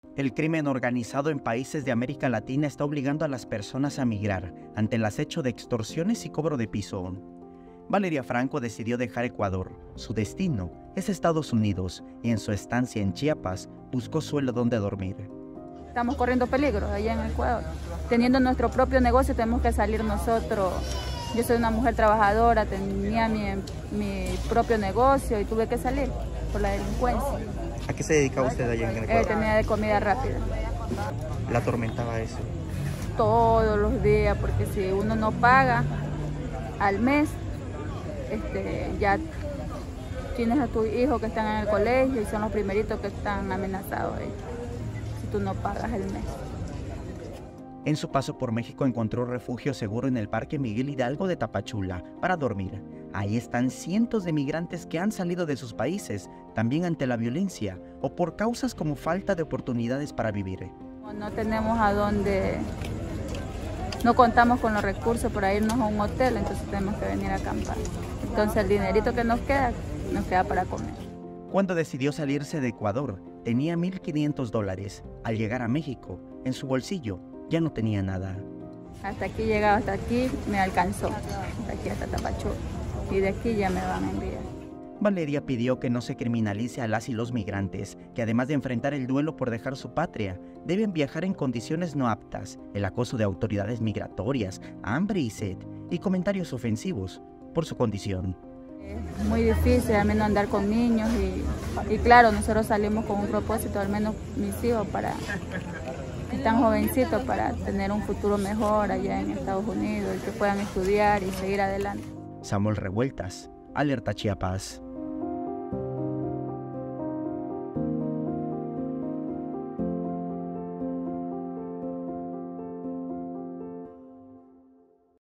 El crimen organizado en países de América Latina está obligando a las personas a migrar ante el acecho de extorsiones y cobro de piso. Valeria Franco decidió dejar Ecuador. Su destino es Estados Unidos y en su estancia en Chiapas buscó suelo donde dormir. Estamos corriendo peligro allá en Ecuador. Teniendo nuestro propio negocio tenemos que salir nosotros. Yo soy una mujer trabajadora, tenía mi propio negocio y tuve que salir por la delincuencia. ¿A qué se dedicaba usted allá en Ecuador? Tenía de comida rápida. ¿La atormentaba eso? Todos los días, porque si uno no paga al mes, ya tienes a tus hijos que están en el colegio y son los primeritos que están amenazados ahí, si tú no pagas el mes. En su paso por México encontró refugio seguro en el Parque Miguel Hidalgo de Tapachula para dormir. Ahí están cientos de migrantes que han salido de sus países, también ante la violencia o por causas como falta de oportunidades para vivir. No tenemos a dónde, no contamos con los recursos para irnos a un hotel, entonces tenemos que venir a acampar. Entonces el dinerito que nos queda para comer. Cuando decidió salirse de Ecuador, tenía $1,500. Al llegar a México, en su bolsillo, ya no tenía nada. Hasta aquí llegado, hasta aquí me alcanzó, hasta aquí hasta Tapachula, y de aquí ya me van a enviar. Valeria pidió que no se criminalice a las y los migrantes, que además de enfrentar el duelo por dejar su patria, deben viajar en condiciones no aptas, el acoso de autoridades migratorias, hambre y sed, y comentarios ofensivos por su condición. Es muy difícil, al menos andar con niños y claro, nosotros salimos con un propósito, al menos mis hijos, están jovencitos para tener un futuro mejor allá en Estados Unidos y que puedan estudiar y seguir adelante. Samuel Revueltas, Alerta Chiapas.